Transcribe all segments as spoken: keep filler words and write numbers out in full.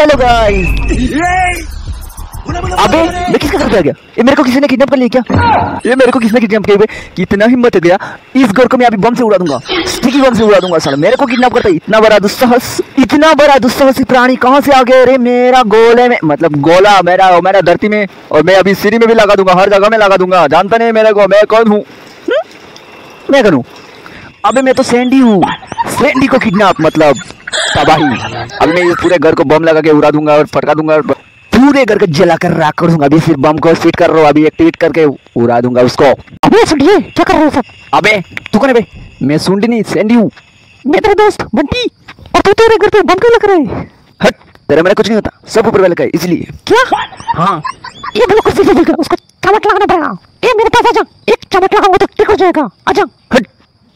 Hello guys. अबे मैं किसके साथ आ गया? ये मेरे को किसी ने किडनैप कर लिया क्या? ये मेरे को किसने किडनैप किया? कितना हिम्मत है गया, इस घर को मैं अभी बम से उड़ा दूंगा, स्टिकी बम से उड़ा दूंगा। साला मेरे को किडनैप करता है, इतना बड़ा दुस्साहस, इतना बड़ा दुस्साहसी प्राणी कहाँ से आ गया? अरे मेरा गोले में, मतलब गोला मेरा मेरा धरती में, और मैं अभी सीढ़ी में भी लगा दूंगा, हर जगह में लगा दूंगा। जानता नहीं मेरे को मैं कौन हूँ? मैं कौन हूँ? अबे मैं तो सैंडी हूँ। सैंडी को किडनैप मतलब तबाही। अभी मैं इस पूरे घर को बम लगा के उड़ा दूंगा और फटका दूंगा, पूरे घर को जला कर राख कर दूंगा। अभी सिर्फ बम को फिट कर रहा हूँ, अभी एक्टिवेट करके उड़ा दूंगा उसको। अबे सुनिए क्या कर रहे हो सब? अबे तू कौन है बे? मैं सुंडी नहीं सैंडी हूँ। मैं तेरा दोस्त बंटी, और तू तेरे घर पे बम क्यों लग रहा है? हट, तेरा मेरा कुछ नहीं होता, सब ऊपर वाले का है इसलिए। क्या? हाँ ये बिल्कुल फिर से उसको चमक लगाना पड़ेगा। ए मेरे पास आजा, एक चमक लगाऊंगा तो ठीक हो जाएगा। आजा। हट।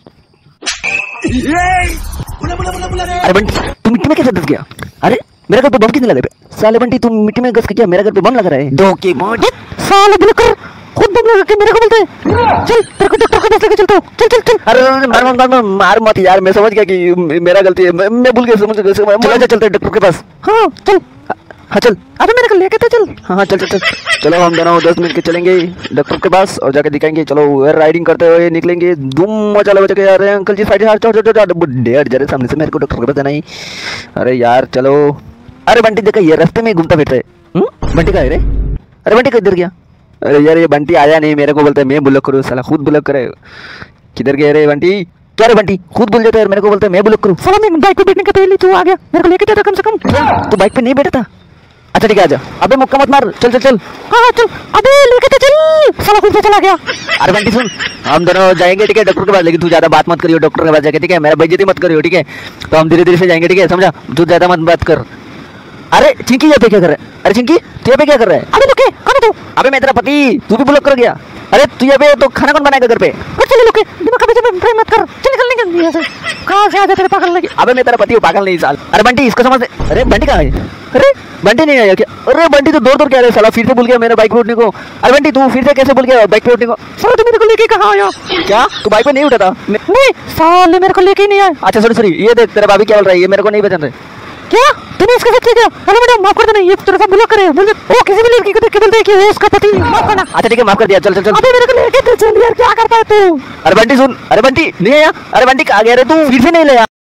अरे बंटी तू मिट्टी में कैसे दस गया? अरे मेरे घर पे बम कितने लगे पे? साले बंटी तुम मिट्टी में घस के क्या मेरे घर पे बम लग रहा है? धोखे मोड़ साले बिल्कुल खुद बम लगा के मेरे को बोलते हैं चल तेरे को डॉक्टर के पास लेके चलता हूं। चल चल चल। अरे मार मार मार मार मत यार, मैं समझ गया कि मेरा गलती है, मैं, मैं भूल गया, समझ गया। चलो चलते डॉक्टर के पास। हाँ चल। हाँ चल। अबे मेरे को लेके तो चल। हाँ चल चल चल। चलो हम दोनों दस मिनट के चलेंगे डॉक्टर के पास और जाके दिखाएंगे। चलो राइडिंग करते हुए निकलेंगे, धूम मचा लगा के आ रहे हैं। अंकल जी साइड से चढ़ चढ़ चढ़ डेढ़ जरे सामने से मेरे को डॉक्टर के पास जाना ही। अरे यार चलो। अरे बंटी देखा ये रास्ते में घूमता फिरता है। बंटी कहाँ है रे? अरे बंटी किधर गया? अरे यार ये बंटी आया नहीं, मेरे को बोलता है मैं ब्लॉक करूँ, साला खुद ब्लॉक करे। किधर गया रे बंटी? क्या रे बंटी खुद बोल जाता है, मेरे को बोलता है मैं ब्लॉक करूँ। साला मैं बाइक पे बैठने के पहले तू आ गया, मेरे को लेके जाता कम से कम। तू बाइक पे नहीं बैठा था? अच्छा ठीक है आजा। अबे मुक्का मत मार, चल चल चल। हाँ चल। अबे लेके तो चल, साला खुद से चला गया। अरे बंटी सुन, हम दोनों जाएंगे ठीक है डॉक्टर के पास, लेकिन तू ज्यादा बात मत करियो डॉक्टर के पास जाके, ठीक है? मेरा बेइज्जती मत करियो, ठीक है? तो हम धीरे धीरे से जाएंगे, ठीक है? समझा? तू ज्यादा मत बात कर। अरे चिंकी यहाँ पे क्या कर रहा है? अरे चिंकी तू यहाँ पे क्या कर रहा है? अबे लुके कौन है तू? अबे मैं तेरा पति, तू भी ब्लॉक कर गया। अरे तू यहाँ पे तो खाना कौन बनाएगा घर पे? चल लुके दिमाग का बीच में मत कर, चल निकल निकल यहाँ से। कहाँ से आ जा तेरे पागल लगे? अबे मैं तेरा पति हूँ, पागल नहीं साल। अरे बंटी इसको समझ। अरे बंटी कहाँ है? अरे बंटी नहीं आया क्या? अरे बंटी तो दौड़ दौड़ के आ रहे साला, फिर से भूल गया मेरा बाइक पे उठने को। अरे बंटी तू फिर से कैसे भूल गया बाइक पे उठने को? साला तू मेरे को लेके कहाँ आया? क्या तू बाइक पे नहीं उठा था? नहीं साले मेरे को लेके ही नहीं आया। अच्छा सॉरी सॉरी, ये देख तेरा भाभी क्या बोल रहा है, ये मेरे को नहीं पहचान रहे। क्या तूने इसके साथ क्या? अरे मैडम माफ कर देना, ये तेरे साथ ब्लॉक करे। बोल ओ किसी भी लड़की को देख के बोलते हैं कि वो उसका पति, माफ करना। अच्छा ठीक है माफ कर दिया, चल चल चल। अबे मेरे को लेके चल यार, क्या करता है तू? अरे बंटी सुन। अरे बंटी नहीं आया? अरे बंटी कहाँ गया रे तू? फिर से नहीं लाया?